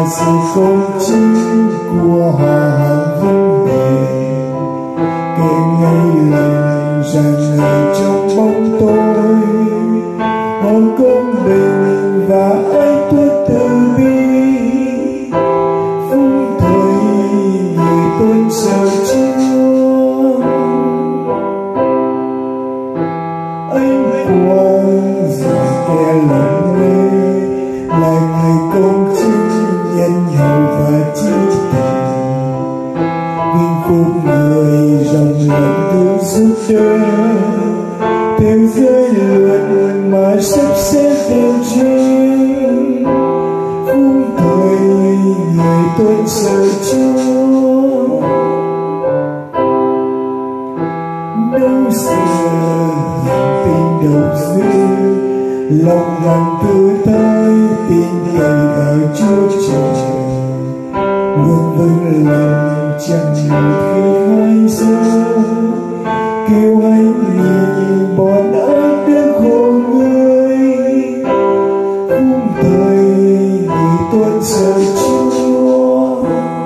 là sự công chính của họ vững bền, kể ngay lần tràn ngập trong bóng tối. Họ công bình và anh tuốt từ bi, phúc thời người tôn sợ Chúa. Anh quang rằng kẻ lầm mê là người công chính, nhân hậu và trí tình. Vinh phúc người rộng lòng thương giúp đỡ, theo giới luật mà sắp xếp theo trên. Phúc thời người tôn sợ Chúa. Đâu giờ tình độc dư, lòng ngàn tự tay tin cậy ở Chúa Trời. Luôn vững lòng chẳng một khi hai giờ, kêu anh nhìn bọn ác đến khổ người. Phúc thời người tôn sợ Chúa.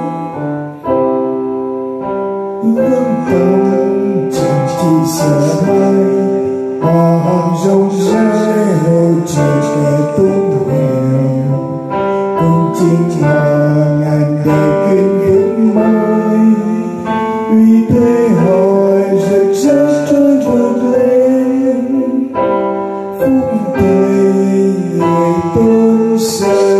Vững tâm chẳng chỉ sợ ai, họ hằng rộng rãi hỗ trợ kẻ túng nghèo. Công chính họ ngàn đời kiên vững mãi, uy thế họ rực rỡ trôi vượt lên. Phúc thời người tôn sợ